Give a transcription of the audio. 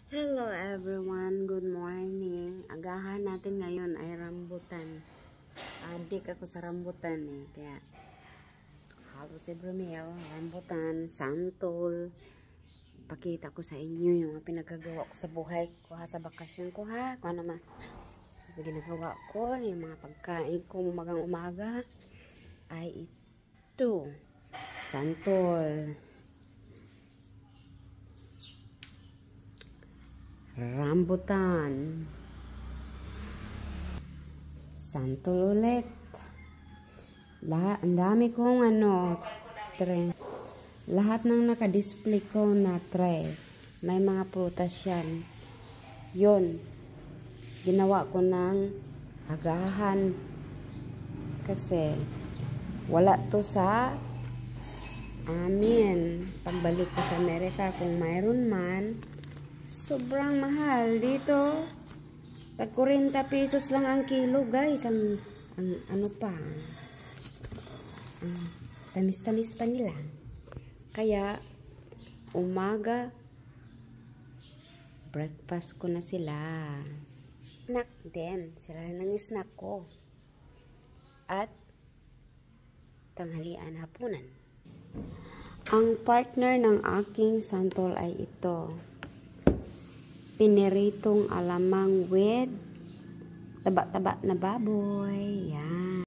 Hello everyone, good morning. Agahan natin ngayon ay rambutan. Adik ako sa rambutan kaya halos si Bromel, rambutan, santol. Pakita ko sa inyo yung mga pinagagawa ko sa buhay ko sa bakasyon ko kung ano man ginagawa ko, yung mga pagkain ko umagang umaga ay ito, santol. Rambutan, santol ulit. Ang dami kong tray. Lahat ng naka-display ko na tray, may mga prutas yan. Yun, ginawa ko ng agahan kasi wala to sa amin. Pagbalik ko sa Amerika, kung mayroon man, sobrang mahal dito. Tag 40 pesos lang ang kilo, guys. Ang ano pa. Tamis-tamis pa nila. Kaya umaga breakfast ko na sila. Snack din. Sila ng snack ko. At tanghalian, hapunan. Ang partner ng aking santol ay ito. Piniritong alamang with taba-taba na baboy. Yan.